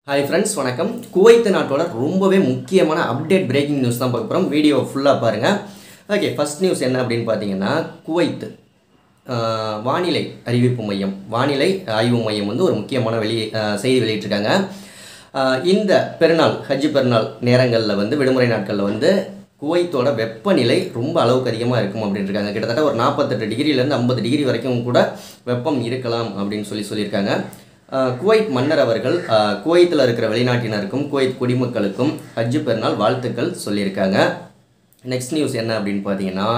Hi friends, வணக்கம். Kuwait நாட்டோட ரொம்பவே முக்கியமான அப்டேட் பிரேக்கிங் நியூஸ் தான் பார்க்க போறோம். வீடியோ ஃபுல்லா பாருங்க. ஓகே, ஃபர்ஸ்ட் நியூஸ் என்ன அப்படினு பாத்தீங்கன்னா குவைத் வானிலை அறிவிப்பு மையம், வானிலை ஆய்வு மையம் வந்து ஒரு முக்கியமான செய்தி வெளியிட்டிருக்காங்க. இந்த பெருநாள் ஹஜ் பெருநாள் நேரங்கள்ல வந்து விடுமுறை நாட்கள்ல வந்து குவைத்தோட வெப்பநிலை ரொம்ப அளவுக்கு அதிகமாக இருக்கும் அப்படின்னு இருக்காங்க. கிட்டத்தட்ட ஒரு 48 டிகிரியிலேருந்து 50 டிகிரி வரைக்கும் கூட வெப்பம் இருக்கலாம் அப்படின்னு சொல்லியிருக்காங்க. குவைத் மன்னர் அவர்கள் குவைத்தில் இருக்கிற வெளிநாட்டினருக்கும் குவைத் குடிமக்களுக்கும் ஹஜ் பெருநாள் வாழ்த்துக்கள் சொல்லியிருக்காங்க. நெக்ஸ்ட் நியூஸ் என்ன அப்படின்னு பார்த்தீங்கன்னா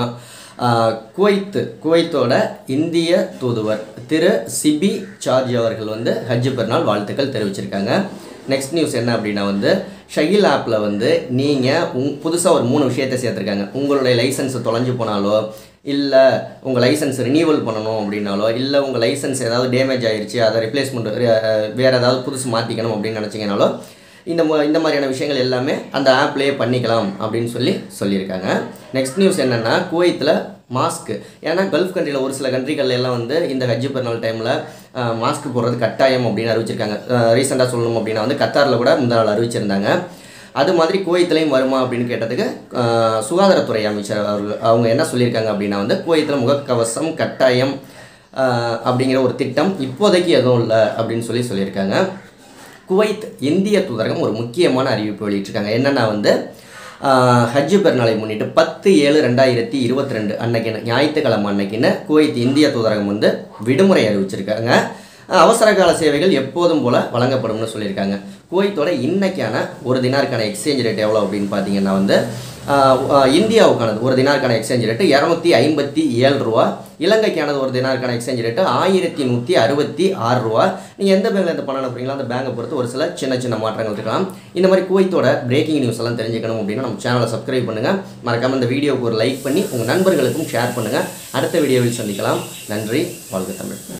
குவைத்தோட இந்திய தூதுவர் திரு சிபி சார்ஜ் அவர்கள் வந்து ஹஜ் பெருநாள் வாழ்த்துக்கள் தெரிவிச்சிருக்காங்க. நெக்ஸ்ட் நியூஸ் என்ன அப்படின்னா வந்து ஷகில் ஆப்பில் வந்து நீங்கள் புதுசாக ஒரு 3 விஷயத்தை சேர்த்துருக்காங்க. உங்களுடைய லைசன்ஸ் தொலைஞ்சு போனாலோ, இல்லை உங்கள் லைசன்ஸ் ரினியூவல் பண்ணணும் அப்படின்னாலோ, இல்லை உங்கள் லைசன்ஸ் ஏதாவது டேமேஜ் ஆகிடுச்சு அதை ரிப்ளேஸ்மெண்ட் வேறு ஏதாவது புதுசு மாற்றிக்கணும் அப்படின்னு நினச்சிங்கனாலோ இந்த மாதிரியான விஷயங்கள் எல்லாமே அந்த ஆப்லேயே பண்ணிக்கலாம் அப்படின்னு சொல்லியிருக்காங்க. நெக்ஸ்ட் நியூஸ் என்னென்னா குவைத்தில் மாஸ்க்கு, ஏன்னா கல்ஃப் கண்ட்ரியில் ஒரு சில கண்ட்ரிகள் எல்லாம் வந்து இந்த ஹஜ் பெருநாள் டைமில் மாஸ்க் போடுறது கட்டாயம் அப்படின்னு அறிவிச்சிருக்காங்க. ரீசெண்டாக சொல்லணும் அப்படின்னா வந்து கத்தாரில் கூட இந்த நாள் அறிவிச்சிருந்தாங்க. அது மாதிரி குவைத்திலையும் வருமா அப்படின்னு கேட்டதுக்கு சுகாதாரத்துறை அமைச்சர் அவங்க என்ன சொல்லியிருக்காங்க அப்படின்னா வந்து குவைத்தில் முகக்கவசம் கட்டாயம் அப்படிங்கிற ஒரு திட்டம் இப்போதைக்கு எதுவும் இல்லை அப்படின்னு சொல்லியிருக்காங்க. குவைத் இந்திய தூதரகம் ஒரு முக்கியமான அறிவிப்பு வெளியிட்டிருக்காங்க. என்னென்னா வந்து ஹஜ் பெருநாளை முன்னிட்டு 10/7/2022 அன்னைக்குன்னு ஞாயிற்றுக்கிழமை அன்னைக்குன்னு குவைத் இந்திய தூதரகம் வந்து விடுமுறை அறிவிச்சிருக்காங்க. அவசர கால சேவைகள் எப்போதும் போல் வழங்கப்படும்னு சொல்லியிருக்காங்க. குவைத்தோட இன்னைக்கான ஒரு தினாருக்கான எக்ஸ்சேஞ்ச் ரேட் எவ்வளோ அப்படின்னு பார்த்தீங்கன்னா வந்து இந்தியாவுக்கானது ஒரு தினாருக்கான எக்ஸ்சேஞ்ச் ரேட்டு 257 ரூபா, இலங்கைக்கானது ஒரு தினாருக்கான எக்ஸ்சேஞ்ச் ரேட்டு 1166 ரூபா. நீங்கள் எந்த பேங்கில் இந்த பணம் அனுப்புறீங்களோ அந்த பேங்கை பொறுத்து ஒரு சில சின்ன மாற்றங்கள் இருக்கலாம். இந்த மாதிரி குவைத்தோட பிரேக்கிங் நியூஸ் எல்லாம் தெரிஞ்சுக்கணும் அப்படின்னா நம்ம சேனலை சப்ஸ்கிரைப் பண்ணுங்கள். மறக்காமல் இந்த வீடியோவுக்கு ஒரு லைக் பண்ணி உங்கள் நண்பர்களுக்கும் ஷேர் பண்ணுங்கள். அடுத்த வீடியோவில் சந்திக்கலாம். நன்றி. வாழ்க தமிழ்.